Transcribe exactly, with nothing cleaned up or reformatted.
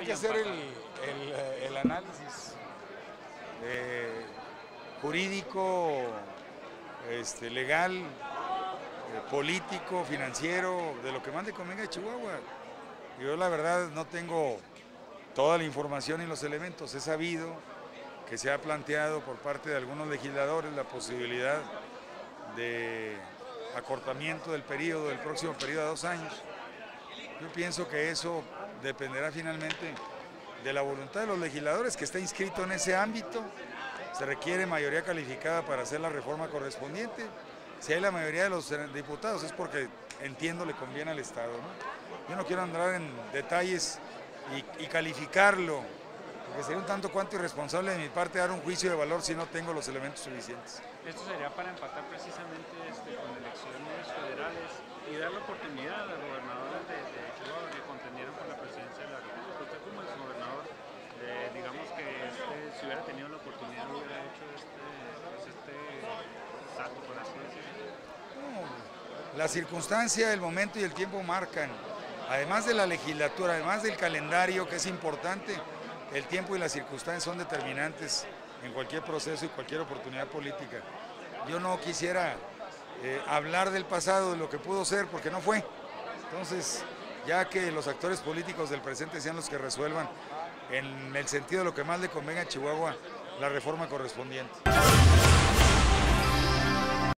que hacer el, el, el análisis eh, jurídico, este, legal, eh, político, financiero, de lo que más le convenga a Chihuahua. Yo la verdad no tengo toda la información y los elementos. He sabido que se ha planteado por parte de algunos legisladores la posibilidad de acortamiento del periodo, del próximo periodo a dos años. Yo pienso que eso dependerá finalmente de la voluntad de los legisladores, que está inscrito en ese ámbito. Se requiere mayoría calificada para hacer la reforma correspondiente. Si hay la mayoría de los diputados es porque, entiendo, le conviene al Estado, ¿no? Yo no quiero andar en detalles y, y calificarlo, porque sería un tanto cuanto irresponsable de mi parte dar un juicio de valor si no tengo los elementos suficientes. Esto sería para empatar precisamente este, con elecciones federales y dar la oportunidad a los gobernadores de, de Chihuahua que contendieran por la presidencia de la República. Usted como exgobernador, eh, digamos que este, si hubiera tenido la oportunidad hubiera hecho este, pues este salto, por así decirlo. No, la circunstancia, el momento y el tiempo marcan. Además de la legislatura, además del calendario, que es importante, el tiempo y las circunstancias son determinantes en cualquier proceso y cualquier oportunidad política. Yo no quisiera eh, hablar del pasado, de lo que pudo ser, porque no fue. Entonces, ya que los actores políticos del presente sean los que resuelvan, en el sentido de lo que más le convenga a Chihuahua, la reforma correspondiente.